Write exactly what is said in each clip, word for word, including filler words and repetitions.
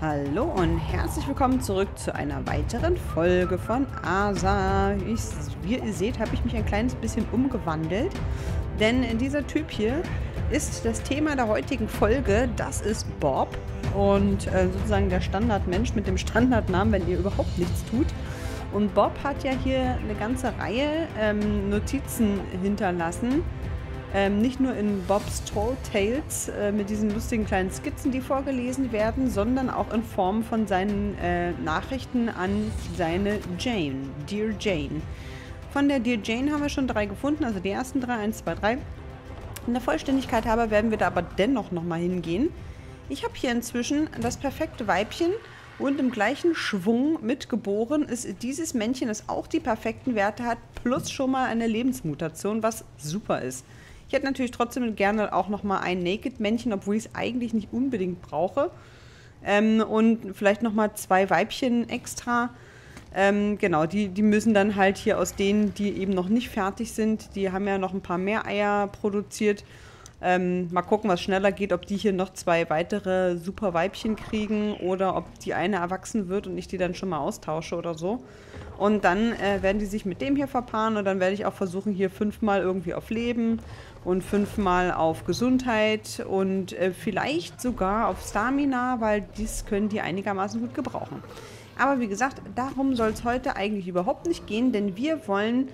Hallo und herzlich willkommen zurück zu einer weiteren Folge von Asa. Ich, wie ihr seht, habe ich mich ein kleines bisschen umgewandelt, denn dieser Typ hier ist das Thema der heutigen Folge. Das ist Bob und äh, sozusagen der Standardmensch mit dem Standardnamen, wenn ihr überhaupt nichts tut. Und Bob hat ja hier eine ganze Reihe ähm, Notizen hinterlassen. Ähm, nicht nur in Bob's Tall Tales äh, mit diesen lustigen kleinen Skizzen, die vorgelesen werden, sondern auch in Form von seinen äh, Nachrichten an seine Jane, Dear Jane. Von der Dear Jane haben wir schon drei gefunden, also die ersten drei, eins, zwei, drei. In der Vollständigkeit halber werden wir da aber dennoch nochmal hingehen. Ich habe hier inzwischen das perfekte Weibchen und im gleichen Schwung mitgeboren ist dieses Männchen, das auch die perfekten Werte hat, plus schon mal eine Lebensmutation, was super ist. Ich hätte natürlich trotzdem gerne auch nochmal ein Naked-Männchen, obwohl ich es eigentlich nicht unbedingt brauche. Ähm, und vielleicht nochmal zwei Weibchen extra. Ähm, genau, die, die müssen dann halt hier aus denen, die eben noch nicht fertig sind, die haben ja noch ein paar mehr Eier produziert. Ähm, mal gucken, was schneller geht, ob die hier noch zwei weitere super Weibchen kriegen oder ob die eine erwachsen wird und ich die dann schon mal austausche oder so. Und dann äh, werden die sich mit dem hier verpaaren und dann werde ich auch versuchen, hier fünfmal irgendwie auf Leben und fünfmal auf Gesundheit und äh, vielleicht sogar auf Stamina, weil dies können die einigermaßen gut gebrauchen. Aber wie gesagt, darum soll es heute eigentlich überhaupt nicht gehen, denn wir wollen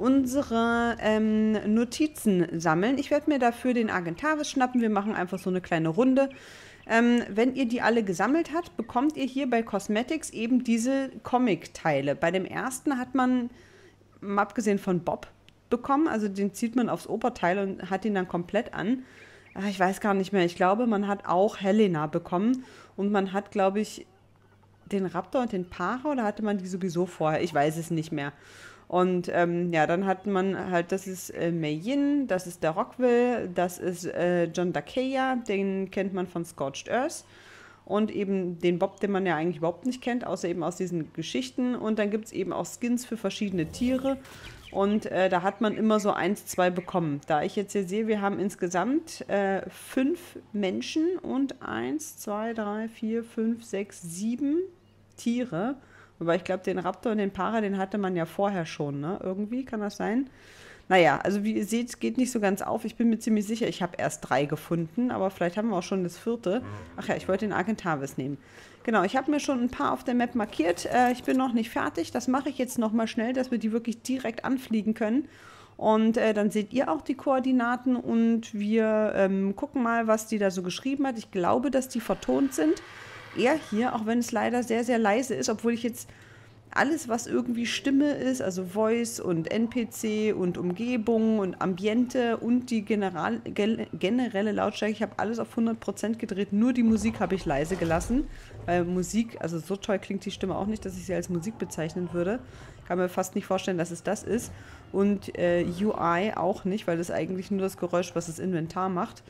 unsere ähm, Notizen sammeln. Ich werde mir dafür den Argentavis schnappen. Wir machen einfach so eine kleine Runde. Ähm, wenn ihr die alle gesammelt habt, bekommt ihr hier bei Cosmetics eben diese Comic-Teile. Bei dem ersten hat man, mal abgesehen von Bob, bekommen. Also den zieht man aufs Oberteil und hat ihn dann komplett an. Ach, ich weiß gar nicht mehr. Ich glaube, man hat auch Helena bekommen. Und man hat, glaube ich, den Raptor und den Para, oder hatte man die sowieso vorher? Ich weiß es nicht mehr. Und ähm, ja, dann hat man halt, das ist äh, Mei Yin, das ist der Rockville, das ist äh, John Dakeya, den kennt man von Scorched Earth. Und eben den Bob, den man ja eigentlich überhaupt nicht kennt, außer eben aus diesen Geschichten. Und dann gibt es eben auch Skins für verschiedene Tiere. Und äh, da hat man immer so eins, zwei bekommen. Da ich jetzt hier sehe, wir haben insgesamt äh, fünf Menschen und eins, zwei, drei, vier, fünf, sechs, sieben Tiere. Wobei ich glaube, den Raptor und den Para, den hatte man ja vorher schon, ne? Irgendwie, kann das sein? Naja, also wie ihr seht, es geht nicht so ganz auf. Ich bin mir ziemlich sicher, ich habe erst drei gefunden, aber vielleicht haben wir auch schon das vierte. Ach ja, ich wollte den Argentavis nehmen. Genau, ich habe mir schon ein paar auf der Map markiert. Äh, ich bin noch nicht fertig. Das mache ich jetzt nochmal schnell, dass wir die wirklich direkt anfliegen können. Und äh, dann seht ihr auch die Koordinaten und wir ähm, gucken mal, was die da so geschrieben hat. Ich glaube, dass die vertont sind. Er hier, auch wenn es leider sehr, sehr leise ist, obwohl ich jetzt alles, was irgendwie Stimme ist, also Voice und N P C und Umgebung und Ambiente und die General, gen, generelle Lautstärke, ich habe alles auf hundert Prozent gedreht, nur die Musik habe ich leise gelassen, weil Musik, also so toll klingt die Stimme auch nicht, dass ich sie als Musik bezeichnen würde. Ich kann mir fast nicht vorstellen, dass es das ist. Und äh, U I auch nicht, weil das eigentlich nur das Geräusch, was das Inventar macht.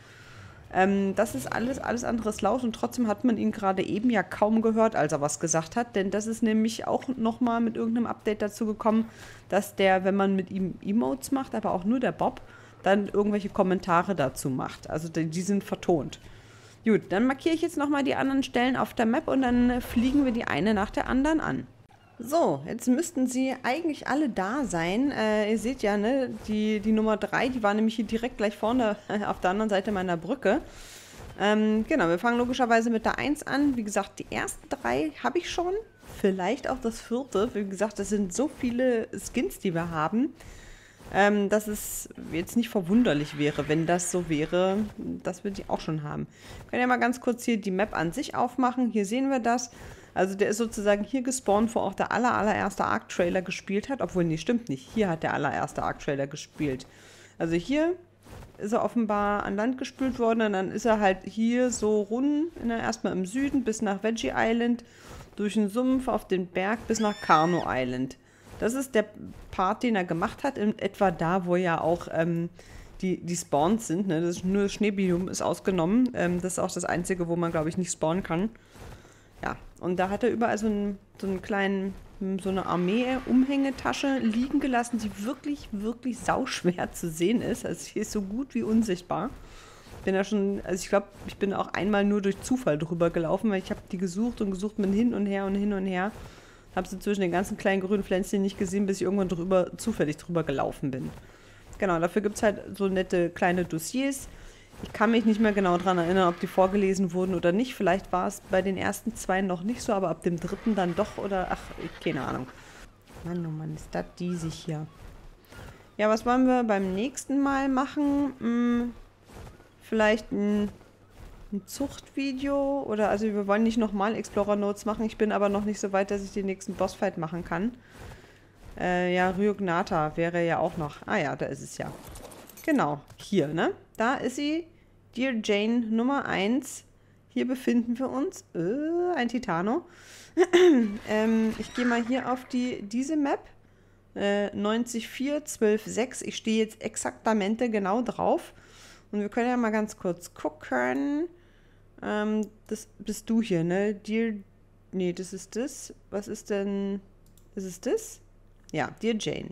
Ähm, das ist alles, alles anderes laut und trotzdem hat man ihn gerade eben ja kaum gehört, als er was gesagt hat, denn das ist nämlich auch nochmal mit irgendeinem Update dazu gekommen, dass der, wenn man mit ihm Emotes macht, aber auch nur der Bob, dann irgendwelche Kommentare dazu macht. Also die, die sind vertont. Gut, dann markiere ich jetzt nochmal die anderen Stellen auf der Map und dann fliegen wir die eine nach der anderen an. So, jetzt müssten sie eigentlich alle da sein. Äh, ihr seht ja, ne, die, die Nummer drei, die war nämlich hier direkt gleich vorne auf der anderen Seite meiner Brücke. Ähm, genau, wir fangen logischerweise mit der eins an. Wie gesagt, die ersten drei habe ich schon. Vielleicht auch das vierte. Wie gesagt, das sind so viele Skins, die wir haben, ähm, dass es jetzt nicht verwunderlich wäre, wenn das so wäre, dass wir die auch schon haben. Wir können ja mal ganz kurz hier die Map an sich aufmachen. Hier sehen wir das. Also der ist sozusagen hier gespawnt, wo auch der aller, allererste Ark-Trailer gespielt hat. Obwohl, nee, stimmt nicht. Hier hat der allererste Ark-Trailer gespielt. Also hier ist er offenbar an Land gespült worden. Und dann ist er halt hier so rund, erstmal im Süden bis nach Veggie Island, durch den Sumpf auf den Berg bis nach Carno Island. Das ist der Part, den er gemacht hat, in etwa da, wo ja auch ähm, die, die Spawns sind. Ne? Das ist nur das Schneebiom ist ausgenommen. Ähm, das ist auch das Einzige, wo man, glaube ich, nicht spawnen kann. Ja, und da hat er überall so einen, so einen kleinen, so eine Armee-Umhängetasche liegen gelassen, die wirklich, wirklich sauschwer zu sehen ist. Also sie ist so gut wie unsichtbar. bin ja schon, also ich glaube, ich bin auch einmal nur durch Zufall drüber gelaufen, weil ich habe die gesucht und gesucht, bin hin und her und hin und her. Habe sie zwischen den ganzen kleinen grünen Pflänzchen nicht gesehen, bis ich irgendwann drüber, zufällig drüber gelaufen bin. Genau, dafür gibt es halt so nette kleine Dossiers. Ich kann mich nicht mehr genau daran erinnern, ob die vorgelesen wurden oder nicht. Vielleicht war es bei den ersten zwei noch nicht so, aber ab dem dritten dann doch oder, ach, keine Ahnung. Mann, oh Mann, ist das diesig hier. Ja, was wollen wir beim nächsten Mal machen? Hm, vielleicht ein, ein Zuchtvideo oder, also wir wollen nicht nochmal Explorer Notes machen. Ich bin aber noch nicht so weit, dass ich den nächsten Bossfight machen kann. Äh, ja, Ryognata wäre ja auch noch. Ah ja, da ist es ja. Genau, hier, ne? Da ist sie. Dear Jane Nummer eins. Hier befinden wir uns. Äh, ein Titano. ähm, ich gehe mal hier auf die, diese Map. Äh, neunzig vier, zwölf sechs. Ich stehe jetzt exaktamente genau drauf. Und wir können ja mal ganz kurz gucken. Ähm, das bist du hier, ne? Dear. Nee, das ist das. Was ist denn. Ist es das? Ja, Dear Jane.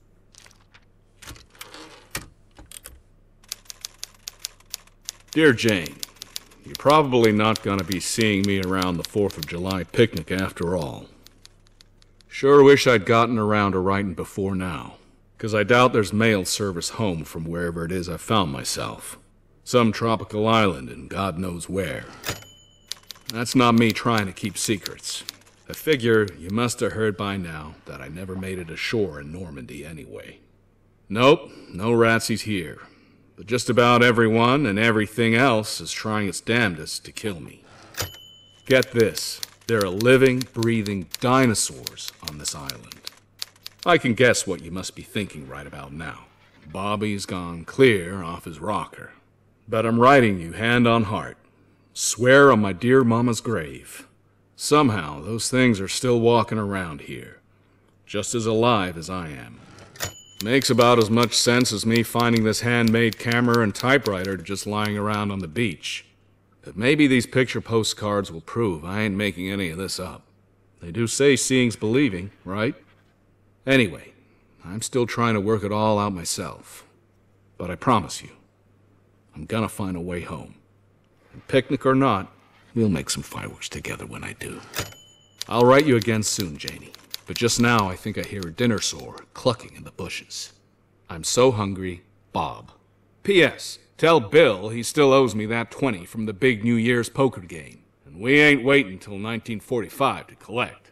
Dear Jane, you're probably not gonna be seeing me around the fourth of July picnic after all. Sure wish I'd gotten around to writing before now, because I doubt there's mail service home from wherever it is I found myself. Some tropical island and God knows where. That's not me trying to keep secrets. I figure you must have heard by now that I never made it ashore in Normandy anyway. Nope, no ratsies here. But just about everyone and everything else is trying its damnedest to kill me. Get this, there are living, breathing dinosaurs on this island. I can guess what you must be thinking right about now. Bobby's gone clear off his rocker. But I'm writing you hand on heart. Swear on my dear mama's grave. Somehow, those things are still walking around here. Just as alive as I am. Makes about as much sense as me finding this handmade camera and typewriter just lying around on the beach. But maybe these picture postcards will prove I ain't making any of this up. They do say seeing's believing, right? Anyway, I'm still trying to work it all out myself. But I promise you, I'm gonna find a way home. And picnic or not, we'll make some fireworks together when I do. I'll write you again soon, Janie. But just now, I think I hear a dinosaur clucking in the bushes. I'm so hungry, Bob. P S. Tell Bill he still owes me that twenty from the big New Year's poker game. And we ain't waiting till nineteen forty-five to collect.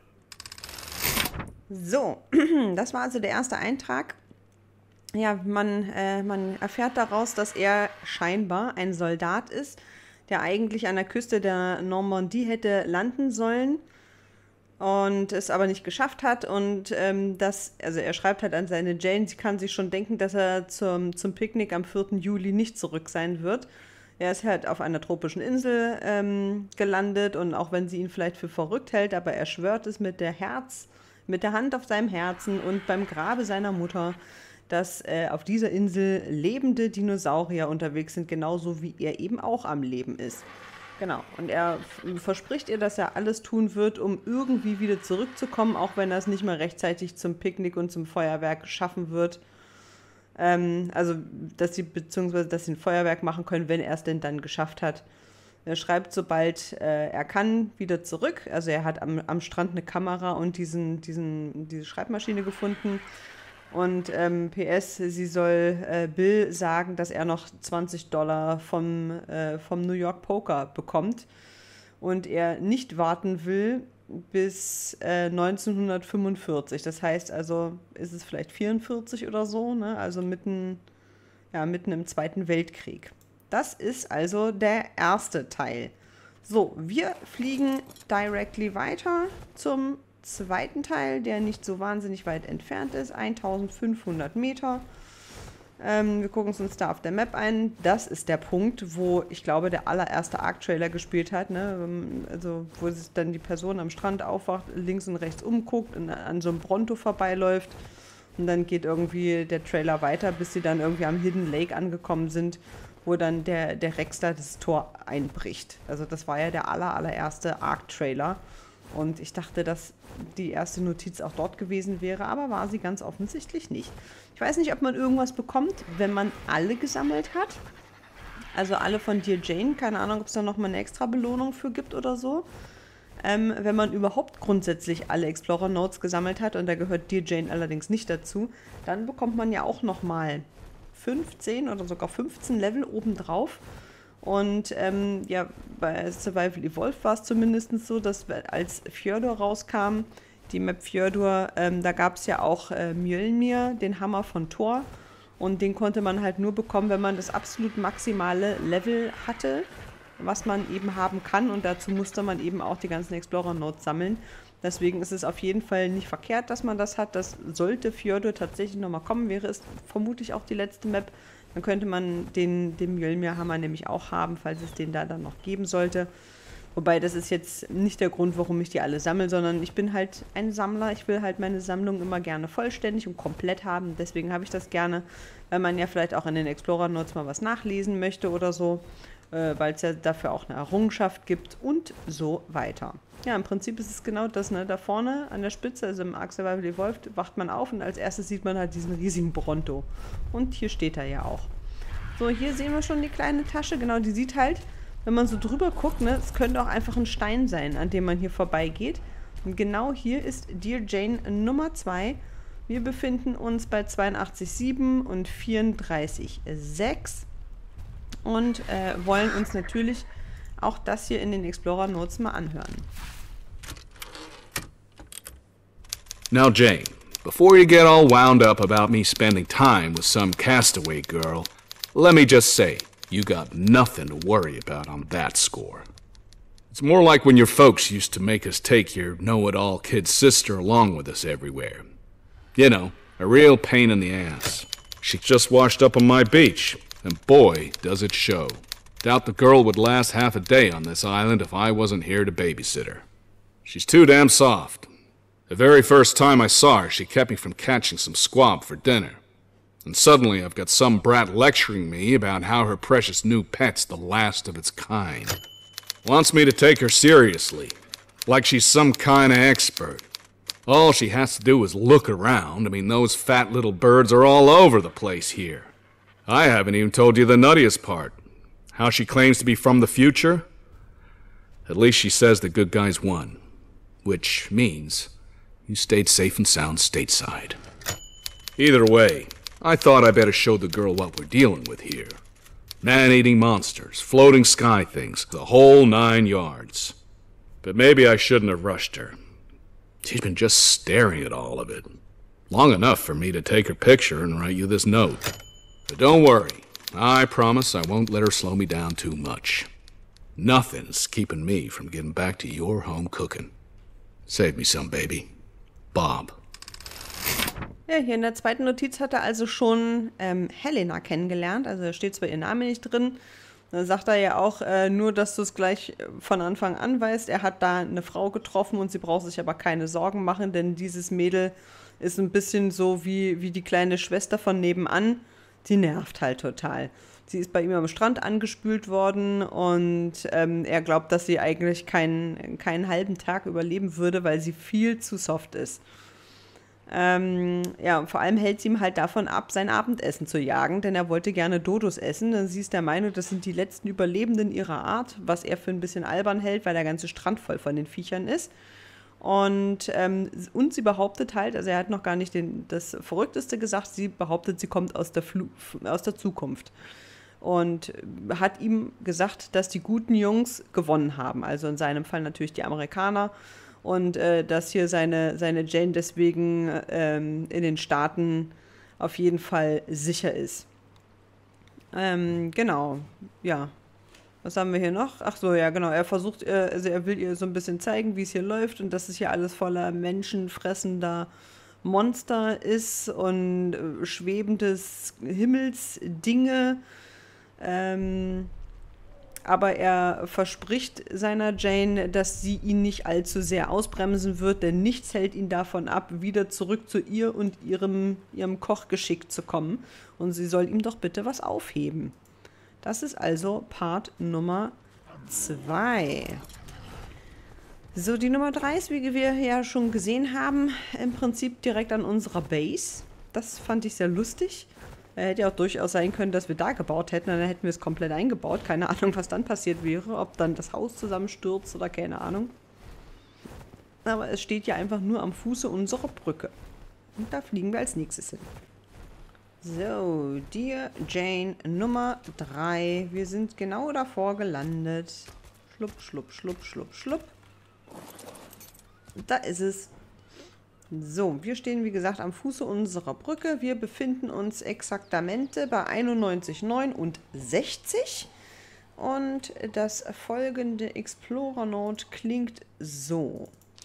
So, das war also der erste Eintrag. Ja, man, äh, man erfährt daraus, dass er scheinbar ein Soldat ist, der eigentlich an der Küste der Normandie hätte landen sollen. Und es aber nicht geschafft hat und ähm, das, also er schreibt halt an seine Jane, sie kann sich schon denken, dass er zum, zum Picknick am vierten Juli nicht zurück sein wird. Er ist halt auf einer tropischen Insel ähm, gelandet und auch wenn sie ihn vielleicht für verrückt hält, aber er schwört es mit der Herz, mit der Hand auf seinem Herzen und beim Grabe seiner Mutter, dass äh, auf dieser Insel lebende Dinosaurier unterwegs sind, genauso wie er eben auch am Leben ist. Genau, und er verspricht ihr, dass er alles tun wird, um irgendwie wieder zurückzukommen, auch wenn er es nicht mehr rechtzeitig zum Picknick und zum Feuerwerk schaffen wird. Ähm, also, dass sie, beziehungsweise, dass sie ein Feuerwerk machen können, wenn er es denn dann geschafft hat. Er schreibt, sobald äh, er kann, wieder zurück. Also er hat am, am Strand eine Kamera und diesen, diesen, diese Schreibmaschine gefunden. Und ähm, P S, sie soll äh, Bill sagen, dass er noch zwanzig Dollar vom, äh, vom New York Poker bekommt und er nicht warten will bis äh, neunzehnhundertfünfundvierzig. Das heißt also, ist es vielleicht vierundvierzig oder so, ne? Also mitten, ja, mitten im Zweiten Weltkrieg. Das ist also der erste Teil. So, wir fliegen directly weiter zum zweiten Teil, der nicht so wahnsinnig weit entfernt ist, eintausendfünfhundert Meter. Ähm, wir gucken es uns da auf der Map ein. Das ist der Punkt, wo ich glaube, der allererste Arc-Trailer gespielt hat, ne? Also wo sich dann die Person am Strand aufwacht, links und rechts umguckt und an so einem Bronto vorbeiläuft und dann geht irgendwie der Trailer weiter, bis sie dann irgendwie am Hidden Lake angekommen sind, wo dann der, der Rex da das Tor einbricht. Also das war ja der aller, allererste Arc-Trailer. Und ich dachte, dass die erste Notiz auch dort gewesen wäre, aber war sie ganz offensichtlich nicht. Ich weiß nicht, ob man irgendwas bekommt, wenn man alle gesammelt hat. Also alle von Dear Jane. Keine Ahnung, ob es da nochmal eine extra Belohnung für gibt oder so. Ähm, wenn man überhaupt grundsätzlich alle Explorer Notes gesammelt hat, und da gehört Dear Jane allerdings nicht dazu, dann bekommt man ja auch nochmal fünfzehn oder sogar fünfzehn Level obendrauf. Und ähm, ja, bei Survival Evolved war es zumindest so, dass als Fjordur rauskam, die Map Fjordur, ähm, da gab es ja auch äh, Mjölnir, den Hammer von Thor. Und den konnte man halt nur bekommen, wenn man das absolut maximale Level hatte, was man eben haben kann. Und dazu musste man eben auch die ganzen Explorer Notes sammeln. Deswegen ist es auf jeden Fall nicht verkehrt, dass man das hat. Das sollte Fjordur tatsächlich nochmal kommen, wäre es vermutlich auch die letzte Map. Dann könnte man den, den Mjölnir-Hammer nämlich auch haben, falls es den da dann noch geben sollte. Wobei, das ist jetzt nicht der Grund, warum ich die alle sammle, sondern ich bin halt ein Sammler. Ich will halt meine Sammlung immer gerne vollständig und komplett haben. Deswegen habe ich das gerne, weil man ja vielleicht auch in den Explorer Notes mal was nachlesen möchte oder so. Äh, weil es ja dafür auch eine Errungenschaft gibt und so weiter. Ja, im Prinzip ist es genau das, ne? Da vorne an der Spitze, also im Ark Survival Evolved, wacht man auf und als erstes sieht man halt diesen riesigen Bronto. Und hier steht er ja auch. So, hier sehen wir schon die kleine Tasche. Genau, die sieht halt, wenn man so drüber guckt, ne, es könnte auch einfach ein Stein sein, an dem man hier vorbeigeht. Und genau hier ist Dear Jane Nummer zwei. Wir befinden uns bei zweiundachtzig Komma sieben und vierunddreißig Komma sechs und äh, wollen uns natürlich auch das hier in den Explorer Notes mal anhören. Now, Jane, before you get all wound up about me spending time with some castaway girl, let me just say, you got nothing to worry about on that score. It's more like when your folks used to make us take your know-it-all kid sister along with us everywhere. You know, a real pain in the ass. She just washed up on my beach, and boy, does it show. Doubt the girl would last half a day on this island if I wasn't here to babysit her. She's too damn soft. The very first time I saw her, she kept me from catching some squab for dinner. And suddenly I've got some brat lecturing me about how her precious new pet's the last of its kind. Wants me to take her seriously, like she's some kind of expert. All she has to do is look around. I mean, those fat little birds are all over the place here. I haven't even told you the nuttiest part. How she claims to be from the future? At least she says the good guys won. Which means you stayed safe and sound stateside. Either way, I thought I better show the girl what we're dealing with here. Man-eating monsters, floating sky things, the whole nine yards. But maybe I shouldn't have rushed her. She's been just staring at all of it. Long enough for me to take her picture and write you this note. But don't worry. I promise I won't let her slow me down too much. Nothing's keeping me from getting back to your home cooking. Save me some, baby. Bob. Ja, hier in der zweiten Notiz hat er also schon ähm, Helena kennengelernt. Also da steht zwar ihr Name nicht drin. Dann sagt er ja auch, äh, nur dass du es gleich von Anfang an weißt. Er hat da eine Frau getroffen und sie braucht sich aber keine Sorgen machen, denn dieses Mädel ist ein bisschen so wie, wie die kleine Schwester von nebenan. Die nervt halt total. Sie ist bei ihm am Strand angespült worden und ähm, er glaubt, dass sie eigentlich keinen, keinen halben Tag überleben würde, weil sie viel zu soft ist. Ähm, ja, vor allem hält sie ihm halt davon ab, sein Abendessen zu jagen, denn er wollte gerne Dodos essen. Sie ist der Meinung, das sind die letzten Überlebenden ihrer Art, was er für ein bisschen albern hält, weil der ganze Strand voll von den Viechern ist. Und, ähm, und sie behauptet halt, also er hat noch gar nicht den, das Verrückteste gesagt, sie behauptet, sie kommt aus der, Flu- aus der Zukunft. Und hat ihm gesagt, dass die guten Jungs gewonnen haben. Also in seinem Fall natürlich die Amerikaner. Und äh, dass hier seine, seine Jane deswegen ähm, in den Staaten auf jeden Fall sicher ist. Ähm, genau, ja. Was haben wir hier noch? Ach so, ja, genau. Er versucht, äh, also er will ihr so ein bisschen zeigen, wie es hier läuft und dass es hier alles voller menschenfressender Monster ist und äh, schwebendes Himmelsdinge. Ähm, aber er verspricht seiner Jane, dass sie ihn nicht allzu sehr ausbremsen wird, denn nichts hält ihn davon ab, wieder zurück zu ihr und ihrem, ihrem Kochgeschick zu kommen. Und sie soll ihm doch bitte was aufheben. Das ist also Part Nummer zwei. So, die Nummer drei ist, wie wir ja schon gesehen haben, im Prinzip direkt an unserer Base. Das fand ich sehr lustig. Äh, hätte ja auch durchaus sein können, dass wir da gebaut hätten, dann hätten wir es komplett eingebaut. Keine Ahnung, was dann passiert wäre, ob dann das Haus zusammenstürzt oder keine Ahnung. Aber es steht ja einfach nur am Fuße unserer Brücke. Und da fliegen wir als nächstes hin. So, Dear Jane Nummer drei. Wir sind genau davor gelandet. Schlupp, schlupp, schlupp, schlupp, schlupp. Da ist es. So, wir stehen wie gesagt am Fuße unserer Brücke. Wir befinden uns exaktamente bei einundneunzig Komma neun und sechzig. Und das folgende Explorer Note klingt so.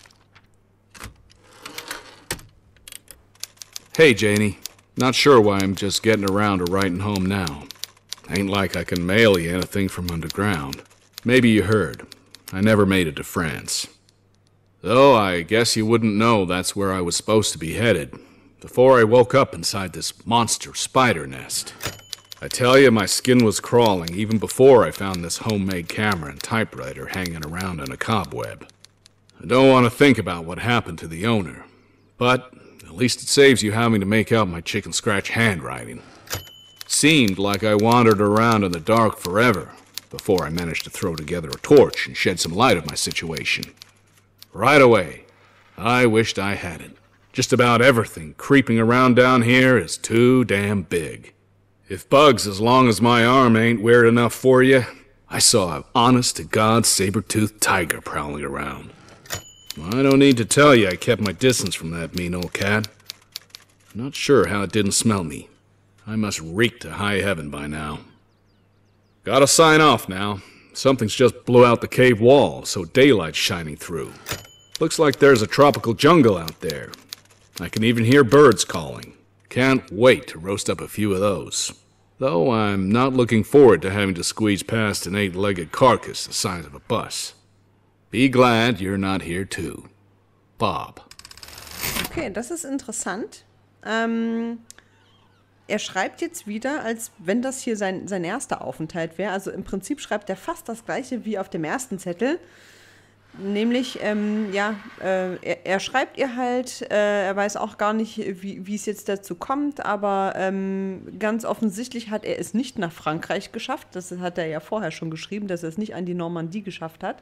Hey, Janie. Not sure why I'm just getting around to writing home now. Ain't like I can mail you anything from underground. Maybe you heard. I never made it to France. Though I guess you wouldn't know that's where I was supposed to be headed, before I woke up inside this monster spider nest. I tell you, my skin was crawling even before I found this homemade camera and typewriter hanging around in a cobweb. I don't want to think about what happened to the owner, but at least it saves you having to make out my chicken scratch handwriting. Seemed like I wandered around in the dark forever before I managed to throw together a torch and shed some light on my situation. Right away, I wished I hadn't. Just about everything creeping around down here is too damn big. If bugs as long as my arm ain't weird enough for you, I saw an honest-to-God saber-toothed tiger prowling around. I don't need to tell you I kept my distance from that mean old cat. Not sure how it didn't smell me. I must reek to high heaven by now. Gotta sign off now. Something's just blew out the cave wall, so daylight's shining through. Looks like there's a tropical jungle out there. I can even hear birds calling. Can't wait to roast up a few of those. Though I'm not looking forward to having to squeeze past an eight-legged carcass the size of a bus. Be glad you're not here too. Bob. Okay, das ist interessant. Ähm, er schreibt jetzt wieder, als wenn das hier sein, sein erster Aufenthalt wäre. Also im Prinzip schreibt er fast das gleiche wie auf dem ersten Zettel. Nämlich, ähm, ja, äh, er, er schreibt ihr halt, äh, er weiß auch gar nicht, wie wie es jetzt dazu kommt, aber ähm, ganz offensichtlich hat er es nicht nach Frankreich geschafft. Das hat er ja vorher schon geschrieben, dass er es nicht an die Normandie geschafft hat.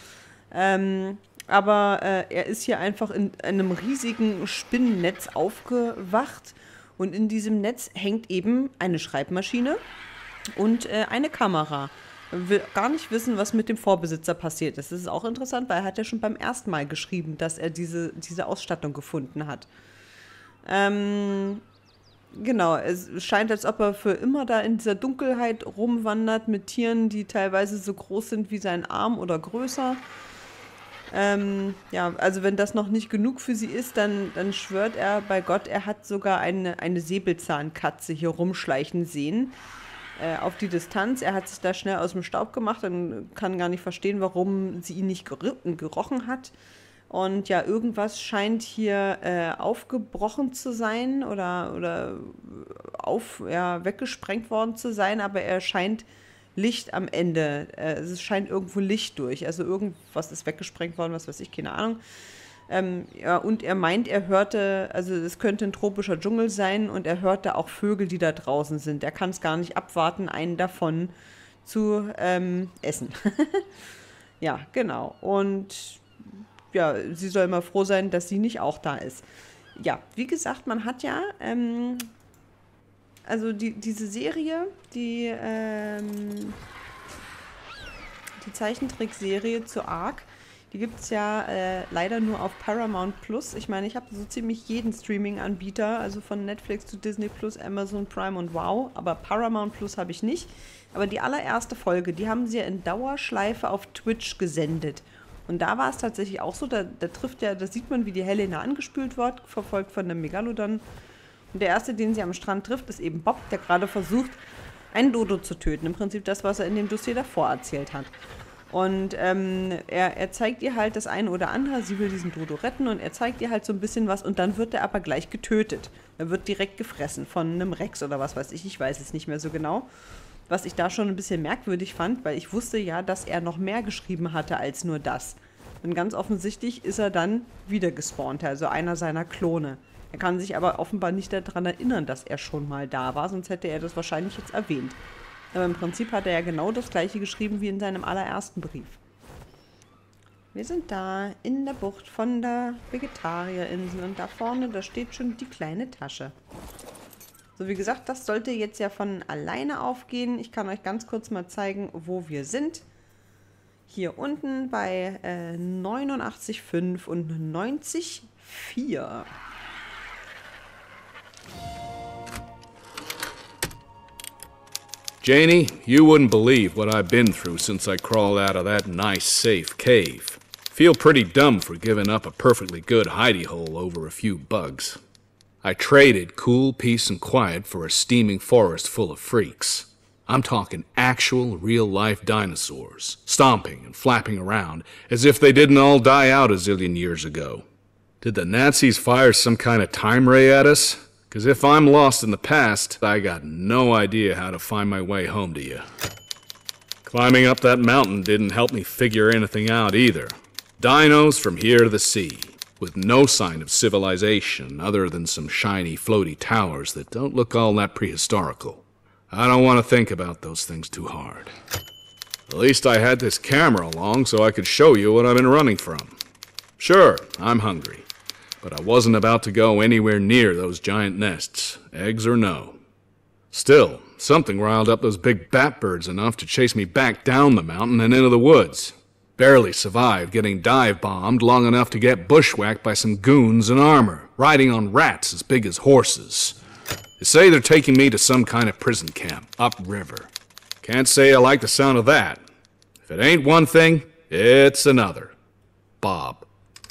Ähm, aber äh, er ist hier einfach in einem riesigen Spinnennetz aufgewacht und in diesem Netz hängt eben eine Schreibmaschine und äh, eine Kamera. Er will gar nicht wissen, was mit dem Vorbesitzer passiert ist. Das ist auch interessant, weil er hat ja schon beim ersten Mal geschrieben, dass er diese, diese Ausstattung gefunden hat. Ähm, genau, es scheint, als ob er für immer da in dieser Dunkelheit rumwandert mit Tieren, die teilweise so groß sind wie sein Arm oder größer. Ähm, ja, also wenn das noch nicht genug für sie ist, dann, dann schwört er bei Gott, er hat sogar eine, eine Säbelzahnkatze hier rumschleichen sehen. Äh, auf die Distanz. Er hat sich da schnell aus dem Staub gemacht und kann gar nicht verstehen, warum sie ihn nicht ger- gerochen hat. Und ja, irgendwas scheint hier äh, aufgebrochen zu sein oder, oder auf, ja, weggesprengt worden zu sein, aber er scheint Licht am Ende, äh, es scheint irgendwo Licht durch, also irgendwas ist weggesprengt worden, was weiß ich, keine Ahnung. Ähm, ja, und er meint, er hörte, also es könnte ein tropischer Dschungel sein und er hörte auch Vögel, die da draußen sind. Er kann es gar nicht abwarten, einen davon zu ähm, essen. Ja, genau. Und ja, sie soll mal froh sein, dass sie nicht auch da ist. Ja, wie gesagt, man hat ja, ähm, also die, diese Serie, die, ähm, die Zeichentrickserie zu Ark, die gibt es ja äh, leider nur auf Paramount Plus. Ich meine, ich habe so ziemlich jeden Streaming-Anbieter, also von Netflix zu Disney Plus, Amazon Prime und Wow, aber Paramount Plus habe ich nicht. Aber die allererste Folge, die haben sie ja in Dauerschleife auf Twitch gesendet. Und da war es tatsächlich auch so, da, da trifft ja, da sieht man, wie die Helena angespült wird, verfolgt von einem Megalodon. Und der erste, den sie am Strand trifft, ist eben Bob, der gerade versucht, einen Dodo zu töten. Im Prinzip das, was er in dem Dossier davor erzählt hat. Und ähm, er, er zeigt ihr halt das eine oder andere, sie will diesen Dodo retten und er zeigt ihr halt so ein bisschen was und dann wird er aber gleich getötet. Er wird direkt gefressen von einem Rex oder was weiß ich, ich weiß es nicht mehr so genau. Was ich da schon ein bisschen merkwürdig fand, weil ich wusste ja, dass er noch mehr geschrieben hatte als nur das. Und ganz offensichtlich ist er dann wieder gespawnt, also einer seiner Klone. Er kann sich aber offenbar nicht daran erinnern, dass er schon mal da war, sonst hätte er das wahrscheinlich jetzt erwähnt. Aber im Prinzip hat er ja genau das gleiche geschrieben wie in seinem allerersten Brief. Wir sind da in der Bucht von der Vegetarierinsel und da vorne, da steht schon die kleine Tasche. So, wie gesagt, das sollte jetzt ja von alleine aufgehen. Ich kann euch ganz kurz mal zeigen, wo wir sind. Hier unten bei äh, neunundachtzig Komma fünf und neunzig Komma vier. Janie, you wouldn't believe what I've been through since I crawled out of that nice, safe cave. Feel pretty dumb for giving up a perfectly good hidey hole over a few bugs. I traded cool peace and quiet for a steaming forest full of freaks. I'm talking actual, real-life dinosaurs, stomping and flapping around as if they didn't all die out a zillion years ago. Did the Nazis fire some kind of time ray at us? Because if I'm lost in the past, I got no idea how to find my way home to you. Climbing up that mountain didn't help me figure anything out either. Dinos from here to the sea, with no sign of civilization other than some shiny, floaty towers that don't look all that prehistorical. I don't want to think about those things too hard. At least I had this camera along so I could show you what I've been running from. Sure, I'm hungry. But I wasn't about to go anywhere near those giant nests, eggs or no. Still, something riled up those big bat birds enough to chase me back down the mountain and into the woods. Barely survived getting dive-bombed long enough to get bushwhacked by some goons in armor, riding on rats as big as horses. They say they're taking me to some kind of prison camp, upriver. Can't say I like the sound of that. If it ain't one thing, it's another. Bob.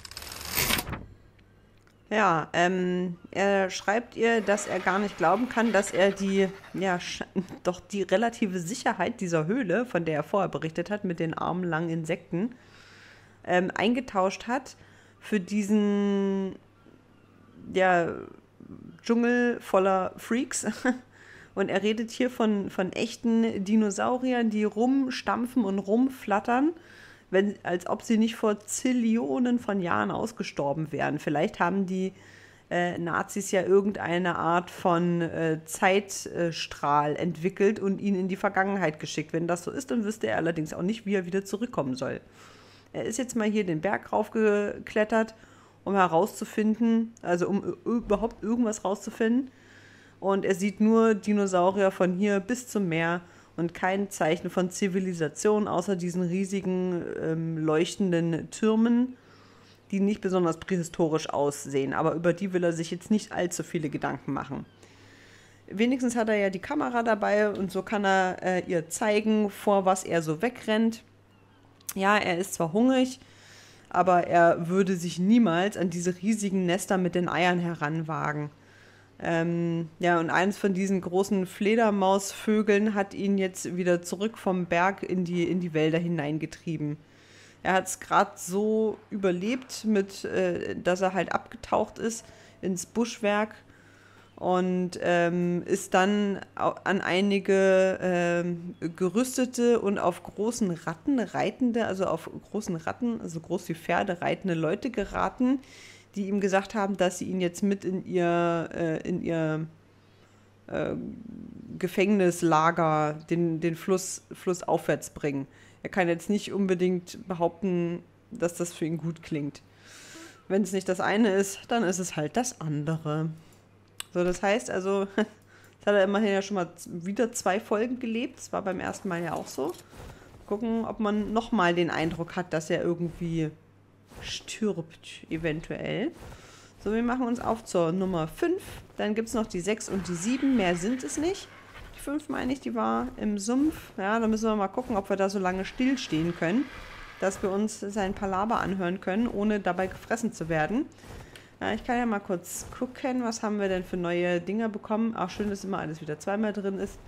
Ja, ähm, er schreibt ihr, dass er gar nicht glauben kann, dass er die, ja, doch die relative Sicherheit dieser Höhle, von der er vorher berichtet hat, mit den armenlangen Insekten, ähm, eingetauscht hat für diesen, ja, Dschungel voller Freaks. Und er redet hier von, von echten Dinosauriern, die rumstampfen und rumflattern, wenn, als ob sie nicht vor Zillionen von Jahren ausgestorben wären. Vielleicht haben die äh, Nazis ja irgendeine Art von äh, Zeitstrahl entwickelt und ihn in die Vergangenheit geschickt. Wenn das so ist, dann wüsste er allerdings auch nicht, wie er wieder zurückkommen soll. Er ist jetzt mal hier den Berg raufgeklettert, um herauszufinden, also um überhaupt irgendwas rauszufinden. Und er sieht nur Dinosaurier von hier bis zum Meer und kein Zeichen von Zivilisation, außer diesen riesigen, ähm, leuchtenden Türmen, die nicht besonders prähistorisch aussehen. Aber über die will er sich jetzt nicht allzu viele Gedanken machen. Wenigstens hat er ja die Kamera dabei und so kann er äh, ihr zeigen, vor was er so wegrennt. Ja, er ist zwar hungrig, aber er würde sich niemals an diese riesigen Nester mit den Eiern heranwagen. Ähm, ja, und eins von diesen großen Fledermausvögeln hat ihn jetzt wieder zurück vom Berg in die, in die Wälder hineingetrieben. Er hat es gerade so überlebt, mit, äh, dass er halt abgetaucht ist ins Buschwerk und ähm, ist dann an einige ähm, gerüstete und auf großen Ratten reitende, also auf großen Ratten, also groß wie Pferde reitende Leute geraten, die ihm gesagt haben, dass sie ihn jetzt mit in ihr, äh, in ihr äh, Gefängnislager den, den Fluss, Fluss aufwärts bringen. Er kann jetzt nicht unbedingt behaupten, dass das für ihn gut klingt. Wenn es nicht das eine ist, dann ist es halt das andere. So, das heißt also, das hat er immerhin ja schon mal wieder zwei Folgen gelebt. Das war beim ersten Mal ja auch so. Gucken, ob man nochmal den Eindruck hat, dass er irgendwie stirbt, eventuell. So, wir machen uns auf zur Nummer fünf. Dann gibt es noch die sechs und die sieben. Mehr sind es nicht. Die fünf, meine ich, die war im Sumpf. Ja, da müssen wir mal gucken, ob wir da so lange stillstehen können, dass wir uns sein Palaver anhören können, ohne dabei gefressen zu werden. Ja, ich kann ja mal kurz gucken, was haben wir denn für neue Dinger bekommen. Auch schön, dass immer alles wieder zweimal drin ist.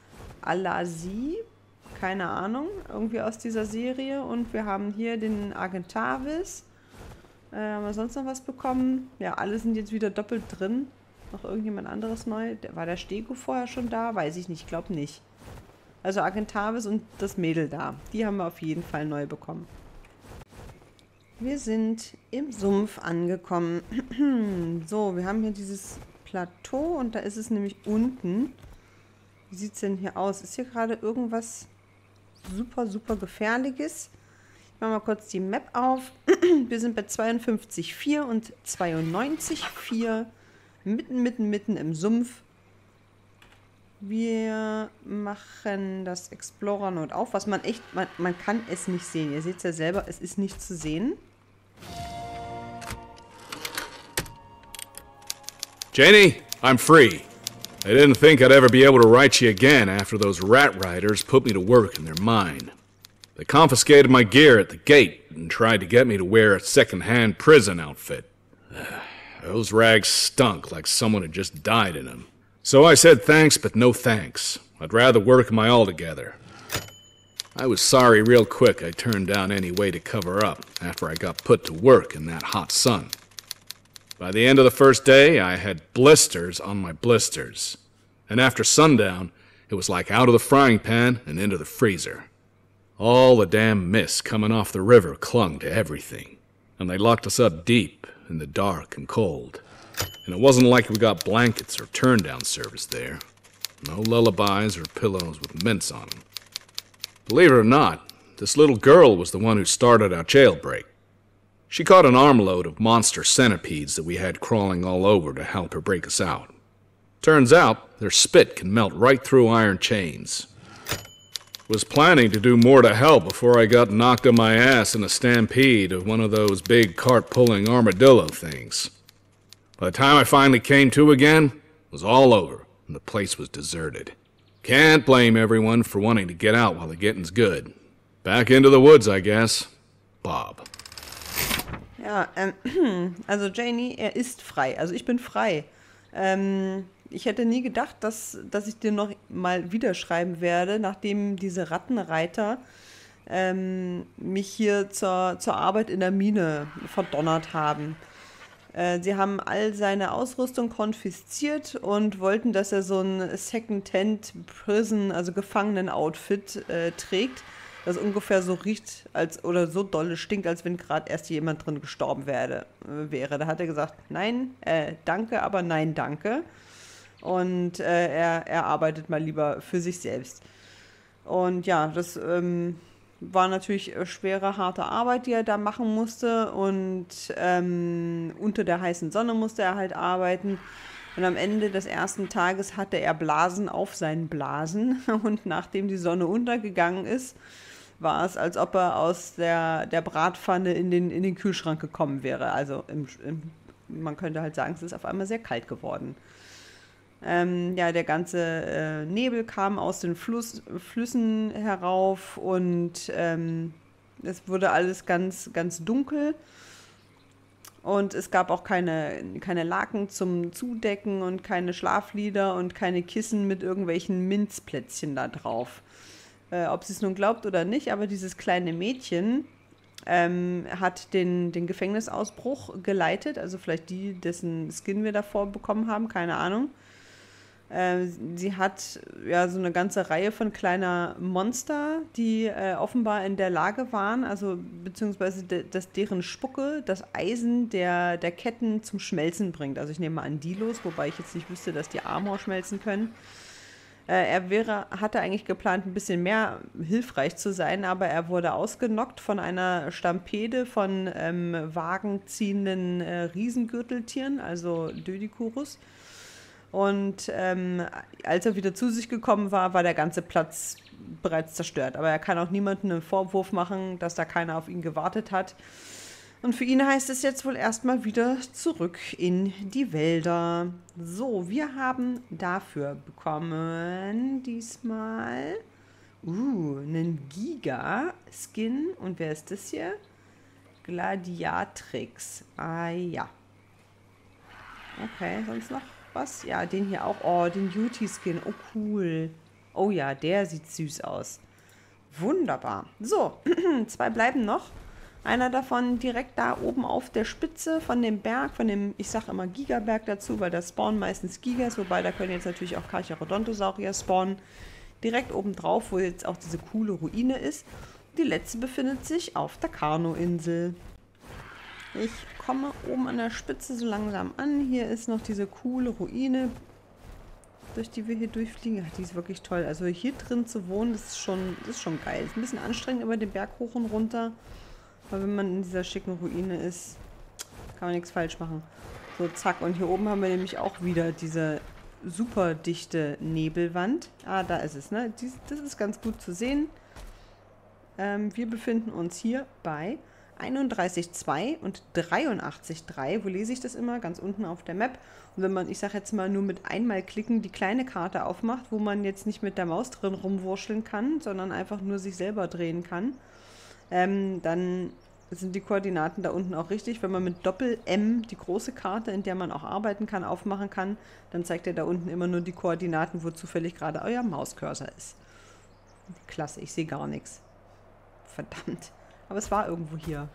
Alasi, keine Ahnung, irgendwie aus dieser Serie. Und wir haben hier den Argentavis. Äh, haben wir sonst noch was bekommen? Ja, alle sind jetzt wieder doppelt drin. Noch irgendjemand anderes neu? War der Stego vorher schon da? Weiß ich nicht, ich glaube nicht. Also Argentavis und das Mädel da. Die haben wir auf jeden Fall neu bekommen. Wir sind im Sumpf angekommen. So, wir haben hier dieses Plateau und da ist es nämlich unten. Wie sieht es denn hier aus? Ist hier gerade irgendwas super, super Gefährliches? Ich mache mal kurz die Map auf. Wir sind bei zweiundfünfzig Komma vier und zweiundneunzig Komma vier. Mitten, mitten, mitten im Sumpf. Wir machen das Explorer Note auf, was man echt, man, man kann es nicht sehen. Ihr seht es ja selber, es ist nicht zu sehen. Janie, I'm free. I didn't think I'd ever be able to write you again after those rat riders put me to work in their mine. They confiscated my gear at the gate and tried to get me to wear a second-hand prison outfit. Those rags stunk like someone had just died in them. So I said thanks, but no thanks. I'd rather work my all together. I was sorry real quick I turned down any way to cover up after I got put to work in that hot sun. By the end of the first day, I had blisters on my blisters. And after sundown, it was like out of the frying pan and into the freezer. All the damn mist coming off the river clung to everything. And they locked us up deep in the dark and cold. And it wasn't like we got blankets or turn-down service there. No lullabies or pillows with mints on them. Believe it or not, this little girl was the one who started our jailbreak. She caught an armload of monster centipedes that we had crawling all over to help her break us out. Turns out, their spit can melt right through iron chains. Was planning to do more to help before I got knocked on my ass in a stampede of one of those big cart-pulling armadillo things. By the time I finally came to again, it was all over, and the place was deserted. Can't blame everyone for wanting to get out while the getting's good. Back into the woods, I guess. Bob. Ja, ähm, also Janie, er ist frei. Also ich bin frei. Ähm, ich hätte nie gedacht, dass, dass ich dir noch mal wieder schreiben werde, nachdem diese Rattenreiter ähm, mich hier zur, zur Arbeit in der Mine verdonnert haben. Äh, sie haben all seine Ausrüstung konfisziert und wollten, dass er so ein Second-Hand-Prison, also Gefangenen-Outfit äh, trägt, das ungefähr so riecht als oder so dolle stinkt, als wenn gerade erst jemand drin gestorben werde, äh, wäre. Da hat er gesagt, nein, äh, danke, aber nein, danke. Und äh, er, er arbeitet mal lieber für sich selbst. Und ja, das ähm, war natürlich schwere, harte Arbeit, die er da machen musste. Und ähm, unter der heißen Sonne musste er halt arbeiten. Und am Ende des ersten Tages hatte er Blasen auf seinen Blasen. Und nachdem die Sonne untergegangen ist, war es, als ob er aus der, der Bratpfanne in den, in den Kühlschrank gekommen wäre. Also im, im, man könnte halt sagen, es ist auf einmal sehr kalt geworden. Ähm, ja, der ganze äh, Nebel kam aus den Fluss, Flüssen herauf und ähm, es wurde alles ganz, ganz dunkel. Und es gab auch keine, keine Laken zum Zudecken und keine Schlaflieder und keine Kissen mit irgendwelchen Minzplätzchen da drauf. Äh, ob sie es nun glaubt oder nicht, aber dieses kleine Mädchen ähm, hat den, den Gefängnisausbruch geleitet, also vielleicht die, dessen Skin wir davor bekommen haben, keine Ahnung. Äh, sie hat ja so eine ganze Reihe von kleiner Monster, die äh, offenbar in der Lage waren, also beziehungsweise de, dass deren Spucke das Eisen der, der Ketten zum Schmelzen bringt. Also ich nehme mal an die los, wobei ich jetzt nicht wüsste, dass die Armor schmelzen können. Er wäre, hatte eigentlich geplant, ein bisschen mehr hilfreich zu sein, aber er wurde ausgenockt von einer Stampede von ähm, wagenziehenden äh, Riesengürteltieren, also Dödikurus. Und ähm, als er wieder zu sich gekommen war, war der ganze Platz bereits zerstört. Aber er kann auch niemandem einen Vorwurf machen, dass da keiner auf ihn gewartet hat. Und für ihn heißt es jetzt wohl erstmal wieder zurück in die Wälder. So, wir haben dafür bekommen diesmal uh, einen Giga-Skin. Und wer ist das hier? Gladiatrix. Ah ja. Okay, sonst noch was? Ja, den hier auch. Oh, den Beauty-Skin. Oh, cool. Oh ja, der sieht süß aus. Wunderbar. So, zwei bleiben noch. Einer davon direkt da oben auf der Spitze von dem Berg, von dem, ich sage immer Gigaberg dazu, weil da spawnen meistens Gigas, wobei da können jetzt natürlich auch Carcharodontosaurier spawnen. Direkt oben drauf, wo jetzt auch diese coole Ruine ist. Die letzte befindet sich auf der Carno-Insel. Ich komme oben an der Spitze so langsam an. Hier ist noch diese coole Ruine, durch die wir hier durchfliegen. Ach, die ist wirklich toll. Also hier drin zu wohnen, das ist schon, das ist schon geil. Ist ein bisschen anstrengend über den Berg hoch und runter. Aber wenn man in dieser schicken Ruine ist, kann man nichts falsch machen. So, zack. Und hier oben haben wir nämlich auch wieder diese super dichte Nebelwand. Ah, da ist es, ne? Dies, das ist ganz gut zu sehen. Ähm, wir befinden uns hier bei einunddreißig Komma zwei und dreiundachtzig Komma drei. Wo lese ich das immer? Ganz unten auf der Map. Und wenn man, ich sag jetzt mal, nur mit einmal klicken die kleine Karte aufmacht, wo man jetzt nicht mit der Maus drin rumwurscheln kann, sondern einfach nur sich selber drehen kann, ähm, dann sind die Koordinaten da unten auch richtig. Wenn man mit Doppel-M die große Karte, in der man auch arbeiten kann, aufmachen kann, dann zeigt er da unten immer nur die Koordinaten, wo zufällig gerade euer Mauscursor ist. Klasse, ich sehe gar nichts. Verdammt. Aber es war irgendwo hier.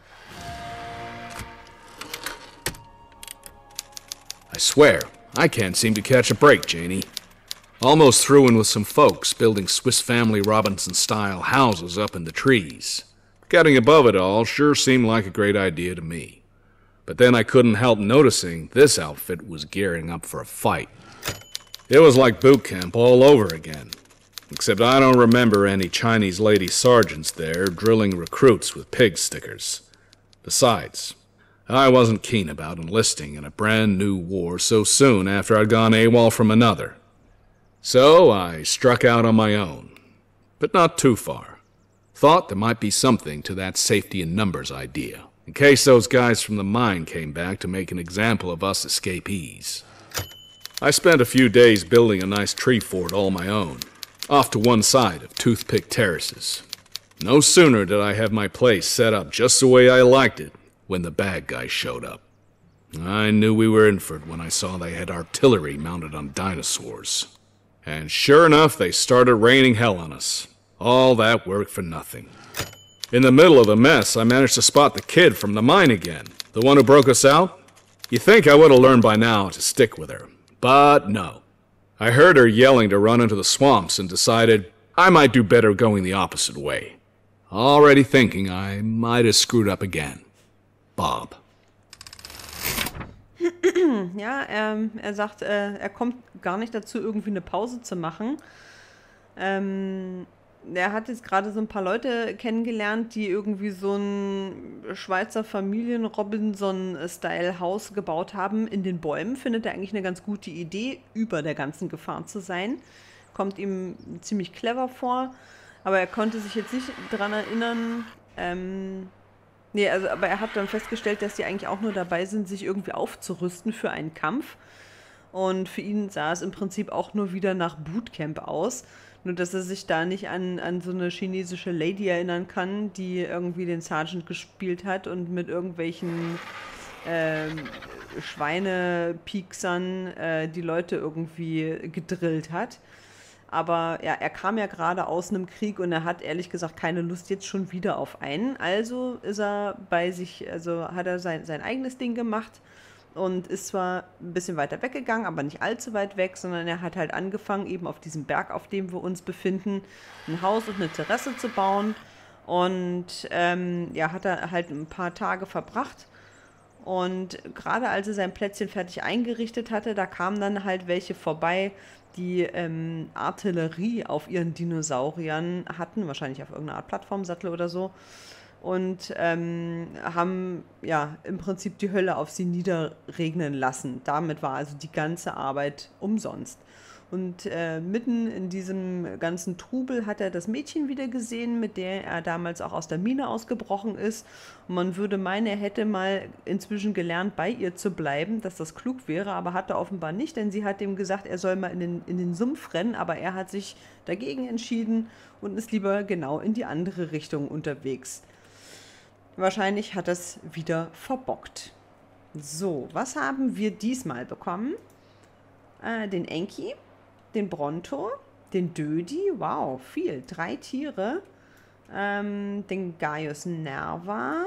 I swear, I can't seem to catch a break, Janie. Almost through in with some folks building Swiss Family Robinson-style houses up in the trees. Getting above it all sure seemed like a great idea to me. But then I couldn't help noticing this outfit was gearing up for a fight. It was like boot camp all over again. Except I don't remember any Chinese lady sergeants there drilling recruits with pig stickers. Besides, I wasn't keen about enlisting in a brand new war so soon after I'd gone AWOL from another. So I struck out on my own, but not too far. Thought there might be something to that safety in numbers idea, in case those guys from the mine came back to make an example of us escapees. I spent a few days building a nice tree fort all my own, off to one side of Toothpick Terraces. No sooner did I have my place set up just the way I liked it when the bad guys showed up. I knew we were in for it when I saw they had artillery mounted on dinosaurs. And sure enough, they started raining hell on us. All that work for nothing. In the middle of the mess, I managed to spot the kid from the mine again, the one who broke us out. You'd think I would have learned by now to stick with her, but no. I heard her yelling to run into the swamps and decided I might do better going the opposite way. Already thinking I might have screwed up again. Bob. Ja, ähm, er sagt, äh, er kommt gar nicht dazu, irgendwie eine Pause zu machen. Ähm... Er hat jetzt gerade so ein paar Leute kennengelernt, die irgendwie so ein Schweizer Familien-Robinson-Style-Haus gebaut haben in den Bäumen. Findet er eigentlich eine ganz gute Idee, über der ganzen Gefahr zu sein. Kommt ihm ziemlich clever vor, aber er konnte sich jetzt nicht daran erinnern. Ähm, nee, also, aber er hat dann festgestellt, dass die eigentlich auch nur dabei sind, sich irgendwie aufzurüsten für einen Kampf. Und für ihn sah es im Prinzip auch nur wieder nach Bootcamp aus. Nur, dass er sich da nicht an, an so eine chinesische Lady erinnern kann, die irgendwie den Sergeant gespielt hat und mit irgendwelchen ähm, Schweinepieksern äh, die Leute irgendwie gedrillt hat. Aber ja, er kam ja gerade aus einem Krieg und er hat ehrlich gesagt keine Lust jetzt schon wieder auf einen. Also ist er bei sich, also hat er sein, sein eigenes Ding gemacht. Und ist zwar ein bisschen weiter weggegangen, aber nicht allzu weit weg, sondern er hat halt angefangen, eben auf diesem Berg, auf dem wir uns befinden, ein Haus und eine Terrasse zu bauen. Und ähm, ja, hat er halt ein paar Tage verbracht. Und gerade als er sein Plätzchen fertig eingerichtet hatte, da kamen dann halt welche vorbei, die ähm, Artillerie auf ihren Dinosauriern hatten, wahrscheinlich auf irgendeiner Art Plattformsattel oder so. Und ähm, haben ja im Prinzip die Hölle auf sie niederregnen lassen. Damit war also die ganze Arbeit umsonst. Und äh, mitten in diesem ganzen Trubel hat er das Mädchen wieder gesehen, mit der er damals auch aus der Mine ausgebrochen ist. Und man würde meinen, er hätte mal inzwischen gelernt, bei ihr zu bleiben, dass das klug wäre, aber hat er offenbar nicht, denn sie hat ihm gesagt, er soll mal in den, in den Sumpf rennen, aber er hat sich dagegen entschieden und ist lieber genau in die andere Richtung unterwegs. Wahrscheinlich hat er es wieder verbockt. So, was haben wir diesmal bekommen? Äh, den Enki, den Bronto, den Dödi, wow, viel, drei Tiere. Ähm, den Gaius Nerva,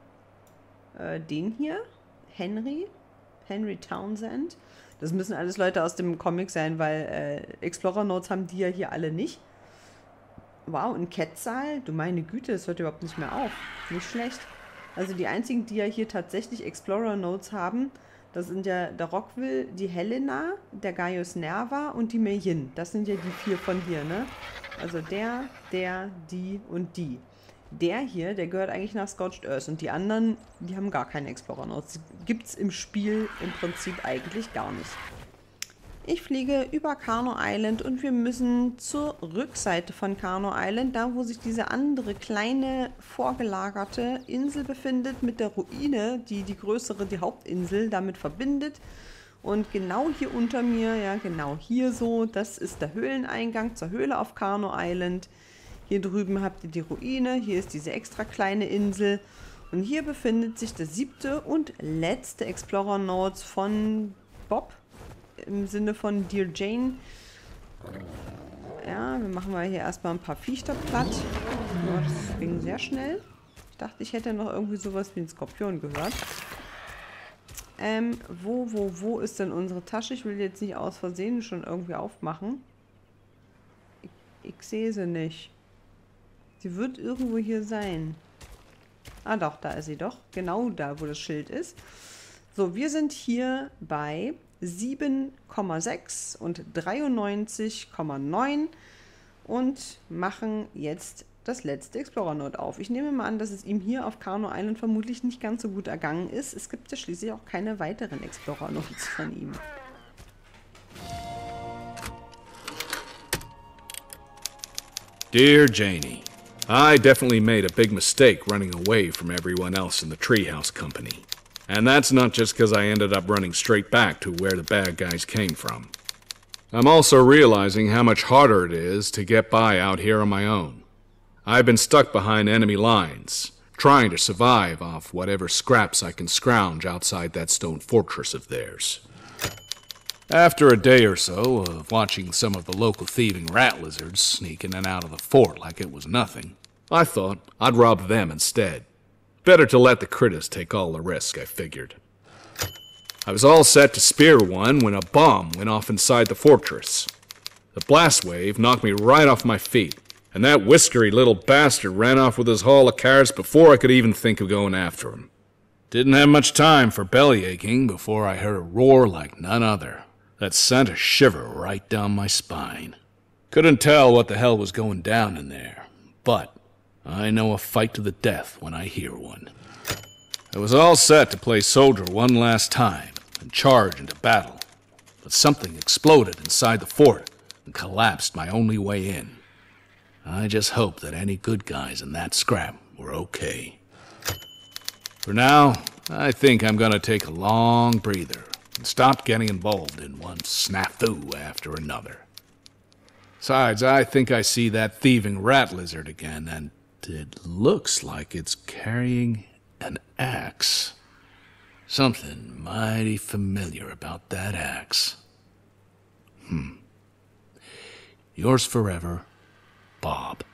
äh, den hier, Henry, Henry Townsend. Das müssen alles Leute aus dem Comic sein, weil äh, Explorer Notes haben die ja hier alle nicht. Wow, ein Quetzal, du meine Güte, das hört überhaupt nicht mehr auf. Nicht schlecht. Also die einzigen, die ja hier tatsächlich Explorer Notes haben, das sind ja der Rockville, die Helena, der Gaius Nerva und die Meyin. Das sind ja die vier von hier, ne? Also der, der, die und die. Der hier, der gehört eigentlich nach Scorched Earth und die anderen, die haben gar keine Explorer Notes. Gibt es im Spiel im Prinzip eigentlich gar nicht. Ich fliege über Kano Island und wir müssen zur Rückseite von Kano Island, da wo sich diese andere kleine vorgelagerte Insel befindet mit der Ruine, die die größere, die Hauptinsel damit verbindet. Und genau hier unter mir, ja genau hier so, das ist der Höhleneingang zur Höhle auf Kano Island. Hier drüben habt ihr die Ruine, hier ist diese extra kleine Insel. Und hier befindet sich der siebte und letzte Explorer Notes von Bob. Im Sinne von Dear Jane. Ja, wir machen mal hier erstmal ein paar Viecher platt. Oh, das ging sehr schnell. Ich dachte, ich hätte noch irgendwie sowas wie einen Skorpion gehört. Ähm, wo, wo, wo ist denn unsere Tasche? Ich will jetzt nicht aus Versehen schon irgendwie aufmachen. Ich, ich sehe sie nicht. Sie wird irgendwo hier sein. Ah doch, da ist sie doch. Genau da, wo das Schild ist. So, wir sind hier bei sieben Komma sechs und dreiundneunzig Komma neun und machen jetzt das letzte Explorer Note auf. Ich nehme mal an, dass es ihm hier auf Kano Island vermutlich nicht ganz so gut ergangen ist. Es gibt ja schließlich auch keine weiteren Explorer Notes von ihm. Dear Janie, I definitely made a big mistake running away from everyone else in the Treehouse Company. And that's not just because I ended up running straight back to where the bad guys came from. I'm also realizing how much harder it is to get by out here on my own. I've been stuck behind enemy lines, trying to survive off whatever scraps I can scrounge outside that stone fortress of theirs. After a day or so of watching some of the local thieving rat lizards sneak in and out of the fort like it was nothing, I thought I'd rob them instead. Better to let the critters take all the risk, I figured. I was all set to spear one when a bomb went off inside the fortress. The blast wave knocked me right off my feet, and that whiskery little bastard ran off with his haul of carrots before I could even think of going after him. Didn't have much time for belly aching before I heard a roar like none other that sent a shiver right down my spine. Couldn't tell what the hell was going down in there, but I know a fight to the death when I hear one. I was all set to play soldier one last time and charge into battle, but something exploded inside the fort and collapsed my only way in. I just hope that any good guys in that scrap were okay. For now, I think I'm gonna take a long breather and stop getting involved in one snafu after another. Besides, I think I see that thieving rat lizard again, and it looks like it's carrying an axe. Something mighty familiar about that axe. Hmm. Yours forever, Bob.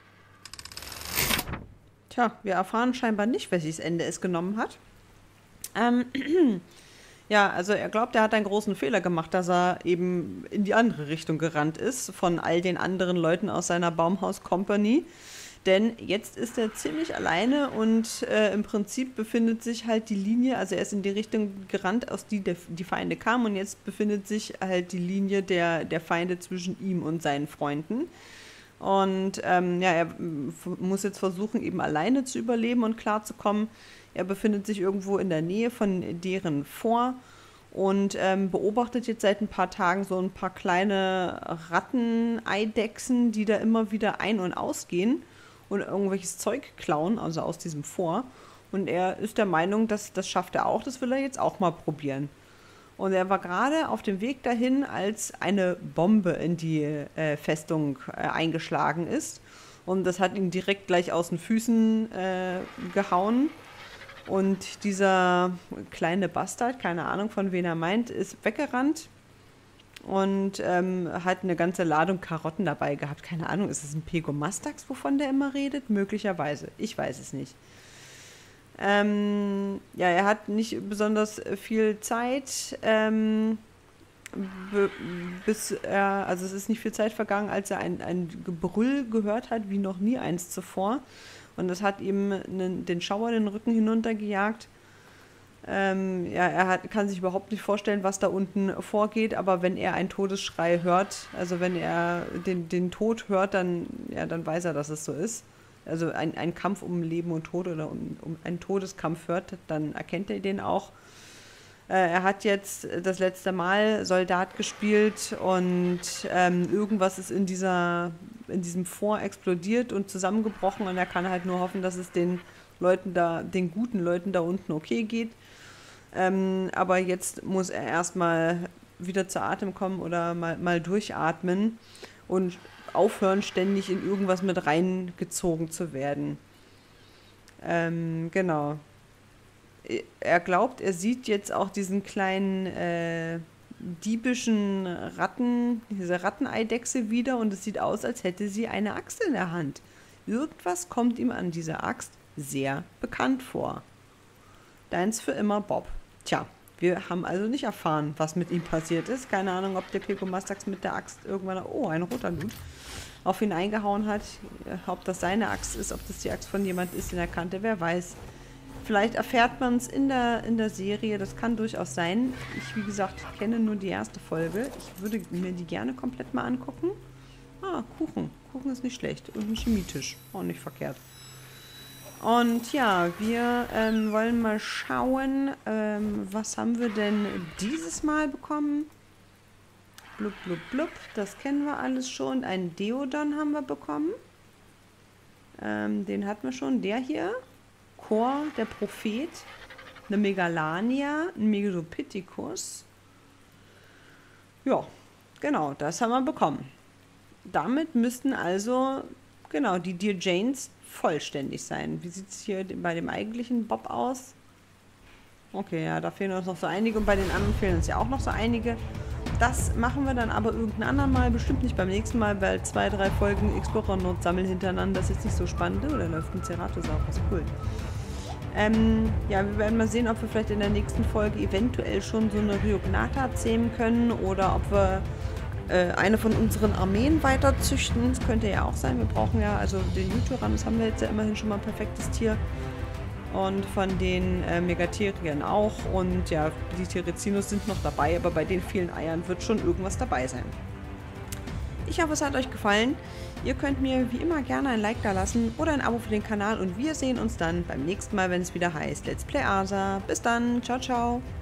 Tja, wir erfahren scheinbar nicht, welches Ende es genommen hat. Ähm, ja, also er glaubt, er hat einen großen Fehler gemacht, dass er eben in die andere Richtung gerannt ist, von all den anderen Leuten aus seiner Baumhaus-Company. Denn jetzt ist er ziemlich alleine und äh, im Prinzip befindet sich halt die Linie, also er ist in die Richtung gerannt, aus die der, die Feinde kamen, und jetzt befindet sich halt die Linie der, der Feinde zwischen ihm und seinen Freunden. Und ähm, ja, er muss jetzt versuchen, eben alleine zu überleben und klarzukommen. Er befindet sich irgendwo in der Nähe von deren Fort und ähm, beobachtet jetzt seit ein paar Tagen so ein paar kleine Ratten-Eidechsen, die da immer wieder ein- und ausgehen und irgendwelches Zeug klauen, also aus diesem Fort. Und er ist der Meinung, dass das schafft er auch, das will er jetzt auch mal probieren. Und er war gerade auf dem Weg dahin, als eine Bombe in die äh, Festung äh, eingeschlagen ist. Und das hat ihn direkt gleich aus den Füßen äh, gehauen. Und dieser kleine Bastard, keine Ahnung von wen er meint, ist weggerannt und ähm, hat eine ganze Ladung Karotten dabei gehabt. Keine Ahnung, ist es ein Pegomastax, wovon der immer redet? Möglicherweise, ich weiß es nicht. Ähm, ja, er hat nicht besonders viel Zeit. Ähm, bis er, also es ist nicht viel Zeit vergangen, als er ein, ein Gebrüll gehört hat, wie noch nie eins zuvor. Und das hat ihm einen, den Schauer den Rücken hinuntergejagt. Ähm, ja, er hat, kann sich überhaupt nicht vorstellen, was da unten vorgeht, aber wenn er einen Todesschrei hört, also wenn er den, den Tod hört, dann, ja, dann weiß er, dass es so ist. Also ein, ein Kampf um Leben und Tod oder um, um einen Todeskampf hört, dann erkennt er den auch. Äh, er hat jetzt das letzte Mal Soldat gespielt und ähm, irgendwas ist in, dieser, in diesem Fort explodiert und zusammengebrochen und er kann halt nur hoffen, dass es den Leuten da, den guten Leuten da unten okay geht. Ähm, aber jetzt muss er erstmal wieder zu Atem kommen oder mal, mal durchatmen und aufhören, ständig in irgendwas mit reingezogen zu werden. Ähm, genau. Er glaubt, er sieht jetzt auch diesen kleinen äh, diebischen Ratten, diese Ratteneidechse wieder und es sieht aus, als hätte sie eine Axt in der Hand. Irgendwas kommt ihm an dieser Axt sehr bekannt vor. Deins für immer, Bob. Tja, wir haben also nicht erfahren, was mit ihm passiert ist. Keine Ahnung, ob der Kikomastax mit der Axt irgendwann, oh, ein roter Loot, auf ihn eingehauen hat. Ob das seine Axt ist, ob das die Axt von jemand ist, den er kannte, wer weiß. Vielleicht erfährt man es in der, in der Serie, das kann durchaus sein. Ich, wie gesagt, kenne nur die erste Folge. Ich würde mir die gerne komplett mal angucken. Ah, Kuchen. Kuchen ist nicht schlecht. Und ein Chemietisch. Auch nicht verkehrt. Und ja, wir ähm, wollen mal schauen, ähm, was haben wir denn dieses Mal bekommen? Blub, blub, blub, das kennen wir alles schon. Einen Deodon haben wir bekommen. Ähm, den hatten wir schon. Der hier, Chor, der Prophet, eine Megalania, ein Megalopithecus. Ja, genau, das haben wir bekommen. Damit müssten also, genau, die Dear Janes vollständig sein. Wie sieht es hier bei dem eigentlichen Bob aus? Okay, ja, da fehlen uns noch so einige und bei den anderen fehlen uns ja auch noch so einige. Das machen wir dann aber irgendein andermal Mal, bestimmt nicht beim nächsten Mal, weil zwei, drei Folgen Explorer-Not sammeln hintereinander, das ist jetzt nicht so spannend. Oder läuft ein Ceratosaurus, cool. Ähm, ja, wir werden mal sehen, ob wir vielleicht in der nächsten Folge eventuell schon so eine Ryognatha zähmen können oder ob wir äh, eine von unseren Armeen weiter züchten. Das könnte ja auch sein. Wir brauchen ja, also den Yutyrannus haben wir jetzt ja immerhin schon mal ein perfektes Tier. Und von den äh, Megatheriern auch. Und ja, die Therizinus sind noch dabei, aber bei den vielen Eiern wird schon irgendwas dabei sein. Ich hoffe, es hat euch gefallen. Ihr könnt mir wie immer gerne ein Like da lassen oder ein Abo für den Kanal und wir sehen uns dann beim nächsten Mal, wenn es wieder heißt Let's Play Asa. Bis dann, ciao, ciao.